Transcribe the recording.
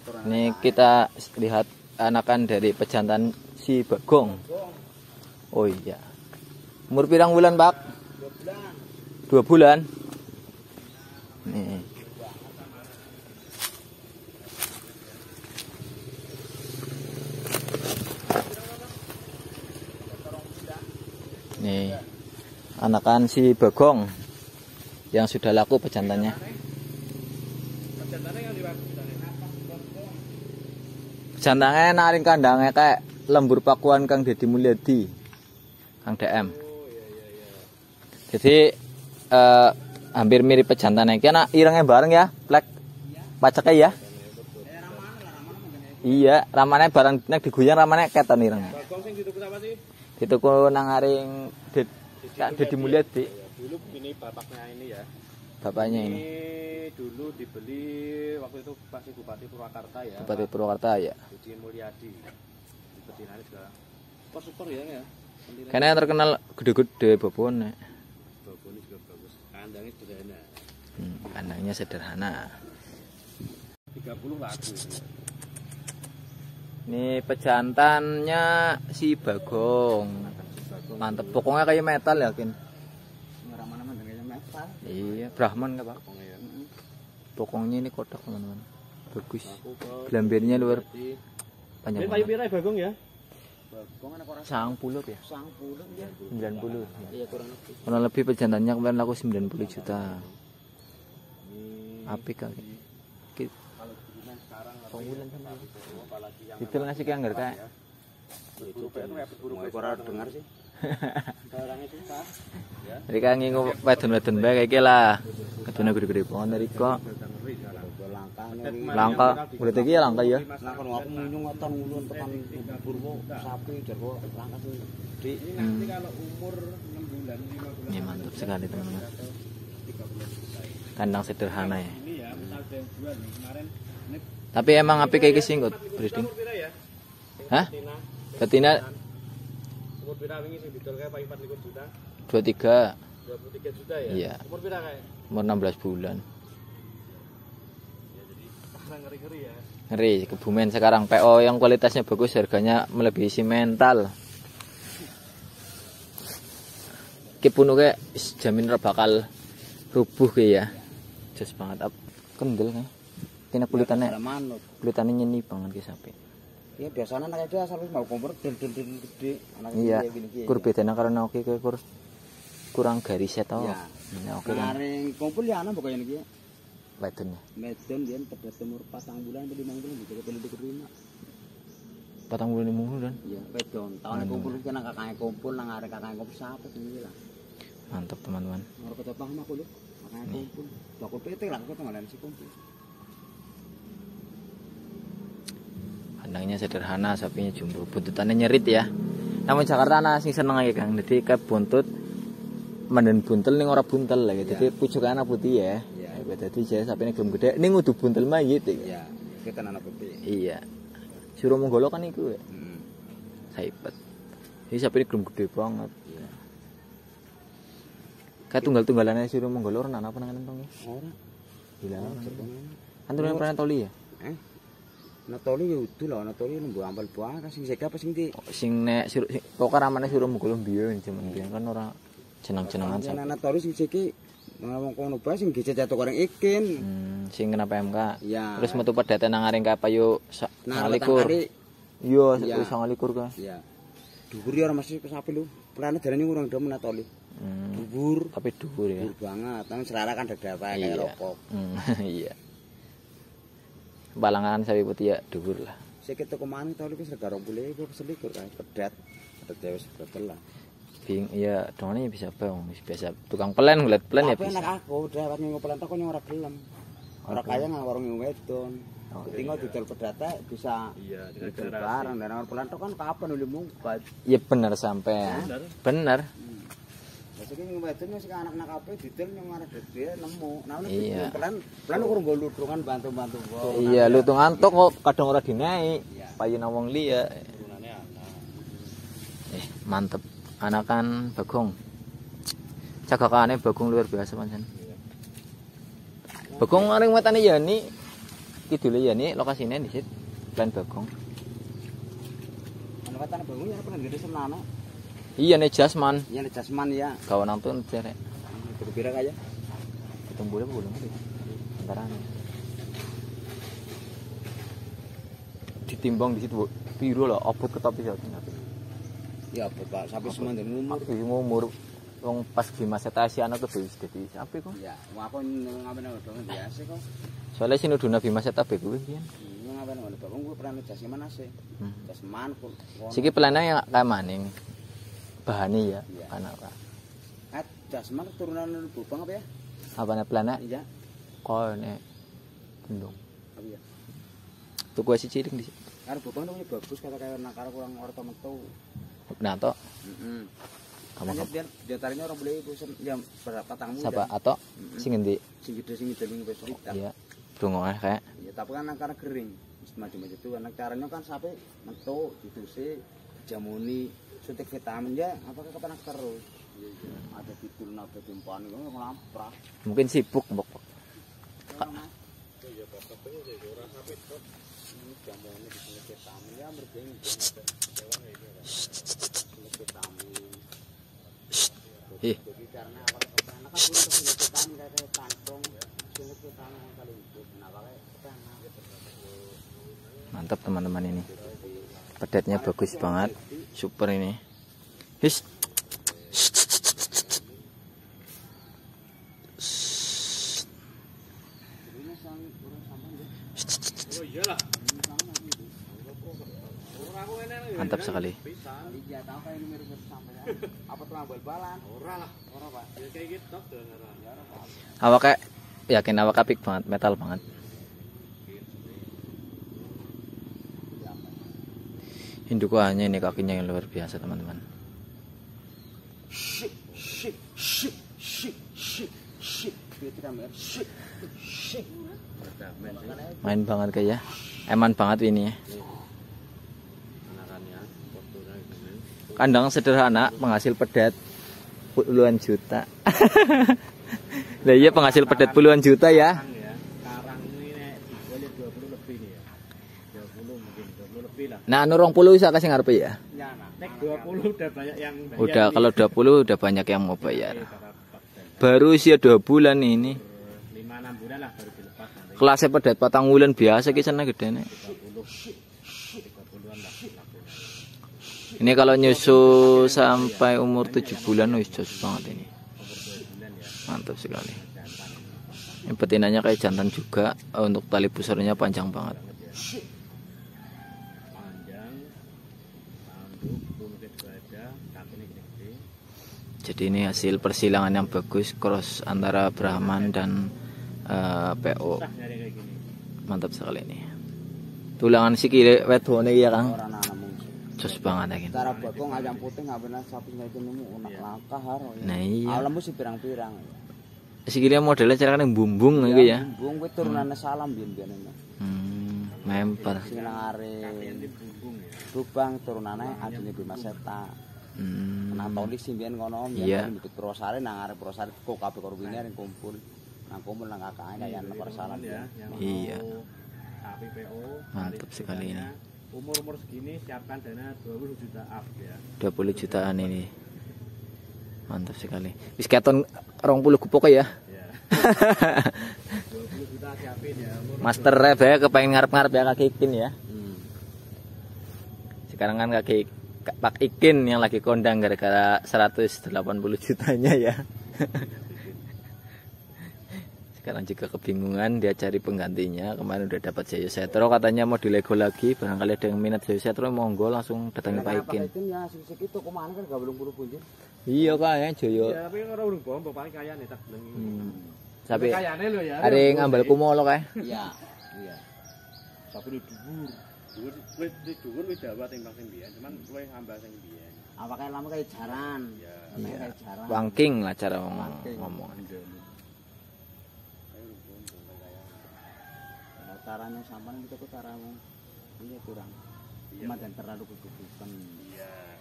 Ini kita lihat anakan dari pejantan si Bagong. Oh iya. Umur pirang bulan, Pak? 2 bulan. Nih. Nih. Anakan si Bagong yang sudah laku pejantannya. Pejantannya naring kandangnya kayak lembur pakuan Kang Deddy Mulyadi, Kang DM. Jadi hampir mirip pejantannya. Kena irengnya bareng ya, plek pacaknya ya. Iya, ramane barang nek diguyang ramane keton irengnya. Dituku nang aring Kang Deddy Mulyadi. Dulu ini bapaknya ini ya. Bapaknya ini. Dulu dibeli waktu itu masih Bupati Purwakarta ya. Bupati Purwakarta ya. Deddy Mulyadi. Di Bedinane juga. Super ya. Karena yang terkenal gede-gede babon. Babonnya juga bagus. Kandangnya sederhana. Kandangnya sederhana. 30 laku. Ini pejantannya si Bagong. Mantep, pokoknya kayak metal yakin. Mana-mana dengan metal. Iya, Brahman nggak Pak? Pokoknya ini kotak teman-teman. Bagus. Gelambirnya luar panjang. Ini kayu pira Bagong ya? Bagong anak orang 90 ya? 90 ya. 90. Iya kurang lebih. Kurang lebih pejantannya kemarin laku 90 juta. Apik kali. Kalau bulan sekarang Pengbulan sama apalagi yang itu ngasih ke anggar kayak. itu orang dengar sih. Orangnya susah. Ya. Jadi kan ngingu wedon-wedon bae kayak lah. Kedune gede-gede banget dari kok. Langka, kulit iki langka ya. Nah kalau aku nyung ngoten ngulun tekan burwo sapi jarwo langka sing gede. Nanti kalau umur 6 bulan 5 bulan. Ini mantap sekali teman-teman. Kandang sederhana ya. Ini ya, misal ada yang jual nih kemarin. Tapi emang apik kayak singkut breeding. Hah? Betina Umur pira wingi sing didol kae 44 juta. 23. 23 juta ya? Iya. Umur pira kae? Umur 16 bulan. Ya jadi ngeri-ngeri ya. Ngeri, Kebumen sekarang PO yang kualitasnya bagus harganya melebihi simental. Ki punu kayak jamin bakal rubuh kayak ya. Jos banget kendel kan. Kena kulitannya nyeni banget ke sapi. Iya biasanya anak itu asal mau kompor del-del gede. Iya. Kur bedanya karena oke kur kurang garisnya tau. Iya. Nah, oke kan. Naring kumpul ya anak pokoknya iki. Wedonnya. Medon dia pada umur 4 bulan atau 5 bulan juga ketemu di rumah. 4 bulan 5 bulan. Iya, wedon. Tahun kumpul iki nang kakake kumpul nang arek kakake kumpul sapa iki lah. Mantap teman-teman. Ora ketepang aku lho. Kakake kumpul. Bakul PT lah kok tanggalan si kumpul. Kandangnya sederhana, sapinya jumbo, buntutannya nyerit ya. Namun Jakarta ana sing seneng aja Kang. Dadi ke buntut menden buntel ning ora buntel lagi. Dadi pucukan anak putih ya. Iya. Dadi jare sapine gelem gede ning kudu buntel mah gitu. Iya, kita anak putih. Iya. Suruh Monggolo kan iku ya. Saipet. Ini sapine gelem gede banget. Iya. Ka tunggal-tunggalannya suruh Monggolo ora ana apa nang entong ya? Ora. Gila. Anturane pernah toli ya? Natoli ya udah lah, Natoli nunggu ambal buah, sing sega apa sing di? Sing nek pokok ramane suruh Monggolo biyen jaman biyen kan ora jeneng-jenengan sapi. Natoli sing siki ngomong kono bae sing gece jatuh goreng ikin. Sing kena PMK. Ya. Terus metu pedate nang aring kapayu 29. Iya, 29 ka. Iya. Dhuwur ya ora mesti sapi lho. Plane darane kurang ndem Natoli. Dhuwur, tapi dhuwur ya. Dhuwur banget. Nang selera kan dadapan kayak rokok. Iya. Balangan sapi putih ya dhuwur lah. Sikit teko maneh to iki rega 20.000 selikur kae pedet. Pedet dewe sebetul lah. Bing iya dongane bisa bang, biasa tukang pelen ngeliat pelen ya bisa. Enak aku dewat nyung pelen toko nyung ora gelem. Ora kaya nang warung nyung wedon. Tinggal didol pedate bisa didol barang dan orang pelen toko kan kapan uli mungkat. Iya bener sampean. Bener. Jadi wedon sing anak-anak kabeh didol nyung arep dhewe nemu. Nah iya. Pelen kurang nggo ludrungan bantu-bantu kok. Iya, lutung antuk kok kadang ora dinaik. Payune wong liya. Mantep. Anakan Bagong. Cagakane Bagong luar biasa pancen. Bagong aring wetane yani kidul ya nih lokasinya di situ. Plan Bagong. Ana Tanah Bagong ya pernah gede senana. Iya nih Jasman. Iya Jasman ya. Kawan nonton cerek. Itu pira kaya? Hitung boleh belum sih? Antaran. Ditimbang di situ piro lah abot ketapi ya. Ya abot Pak, sampai semanten umur. Umur wong pas Bima Setasi anak tuh wis dadi sampe kok. Ya, aku ngapain Bagong biasa kok. Soalnya sinuduna Bima Setabe kuwi pian. Iya ngapain Bagong kuwi pernah Jasman sih. Jasman kok. Siki pelana yang kayak maning. Bahane ya, anak Pak. Jasman turunan Bupang apa ya? Apane pelana? Iya. Kone gendong. Oh iya. Tuku si cilik di. Karo Bupang tuh bagus kata nakar kurang orto metu. Nah, toh. Heeh. Kamu biar diantaranya orang boleh bosan jam berapa tamu siapa atau sing ngendi sing gede ning wis cerita. Iya. Brongone kayak. Iya, tapi kan karena kering. Maju-maju itu anak caranya kan sampai metu dituse jamuni suntik vitamin ya apakah kepenak terus. Ada dikul napa timpan kok nglamprak. Mungkin sibuk, Mbok. Ya bapak pengen ora sampai tot. Ini jamuni disuntik vitamin ya mergeng. Ih. Mantap teman-teman ini. Pedetnya bagus banget. Super ini. His. Mantap sekali. Awak yakin awak apik banget, metal banget. Indukannya ini kakinya yang luar biasa teman-teman. Main banget kayak ya. Eman banget ini ya. Kandang sederhana, penghasil pedet puluhan juta. Lah iya penghasil pedet puluhan juta ya. Sekarang ini boleh 20 lebih nih ya. 20 mungkin 20 lebih lah. Nah, anu 20 bisa kasih ngarepe ya. Ya, nek 20 udah banyak yang bayar. Udah kalau 20 udah banyak yang mau bayar. Baru usia 2 bulan ini. 5-6 bulan lah baru dilepas nanti. Kelasnya pedet 4 bulan biasa ki sana gedene. 30-an lah. Ini kalau nyusu sampai umur 7 bulan wis jos banget ini. Mantap sekali. Ini betinanya kayak jantan juga, untuk tali pusarnya panjang banget. Jadi ini hasil persilangan yang bagus, cross antara Brahman dan PO. Mantap sekali ini. Tulangan sikile wedone ya Kang. Jos banget lagi. Cara Bagong ayam putih nggak benar sapi itu nemu unak langkah haro. Nah iya. Alammu sih pirang-pirang. Sikile modelnya cara kan bumbung gitu ya. Bumbung kuwi turunane salam biyen-biyen. Memper. Sing nang are Bubang turunane adine Bima Seta. Anatolis sing biyen kono biyen di Prosare nang are Prosare kok kabeh karo wingi kumpul. Nang kumpul nang kakake kaya nomor salam ya. Iya. Sapi PO. Mantap sekali ini. Umur-umur segini siapkan dana 20 juta up ya. 20 jutaan ini. Mantap sekali. Wis keton 20 gepok ya. Iya. 20 juta siapin ya. Master rap ya kepengen ngarep-ngarep ya Kak Ikin ya. Sekarang kan Pak Ikin yang lagi kondang gara-gara 180 jutanya ya. Sekarang juga kebingungan, dia cari penggantinya. Kemarin udah dapat Jayo Setro, katanya mau dilego lagi. Barangkali ada yang minat Jayo Setro, monggo langsung datangi Pak Ikin. Ya itu kemana kan gak belum punjul. Iya Kak ya Joyo. Ya tapi ora urung bombo paling kaya nih tak belum. Tapi kayane lho ya. ada yang ngambil kumolo kae. Iya. Iya. Tapi dhuwur. Dhuwur wis dawa timbang sing biyen, cuman kowe hamba sing biyen. Awake lama kayak jaran. Iya. Wangking lah cara ngomong. Caranya sampean kita kok caramu ini kurang. Cuma dan terlalu kegugupan. Iya.